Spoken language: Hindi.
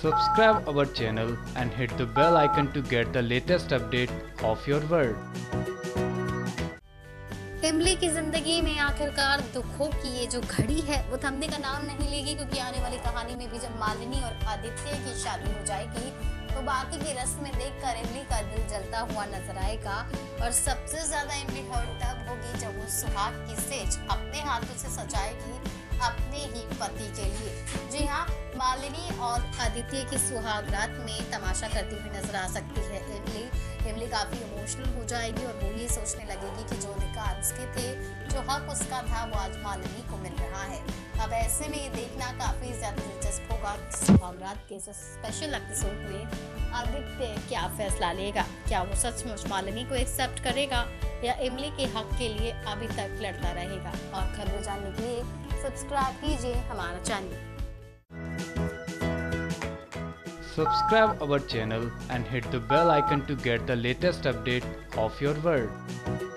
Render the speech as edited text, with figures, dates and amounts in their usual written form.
Subscribe our channel and hit the bell icon to get the latest update of your world. इमली की जिंदगी में आखिरकार दुखों की ये जो घड़ी है वो थमने का नाम नहीं लेगी, क्योंकि आने वाली कहानी में भी जब मालिनी और आदित्य की शादी हो जाएगी तो बाकी की रस्में देखकर इमली का दिल जलता हुआ नजर आएगा। और सबसे ज्यादा इमली हर्ट तब होगी जब वो सुहाग की सेज अपने हाथों से सजाएगी अपने ही पति के लिए। जी हाँ, मालिनी और आदित्य की सुहाग रात में तमाशा करती हुई नजर आ सकती है इमली काफी इमोशनल हो जाएगी और वो ये सोचने लगेगी कि जो अधिकार उसके थे, जो हक उसका था, वो आज मालिनी को मिल रहा है। अब ऐसे में ये देखना काफी ज्यादा दिलचस्प होगा कि सुहाग रात के इस स्पेशल एपिसोड में आदित्य क्या फैसला लेगा। क्या वो सचमुच मालिनी को एक्सेप्ट करेगा या इमली के हक के लिए अभी तक लड़ता रहेगा। और खबरें जानने के लिए सब्सक्राइब कीजिए हमारा channel. Subscribe our channel and hit the bell icon to get the latest update of your world.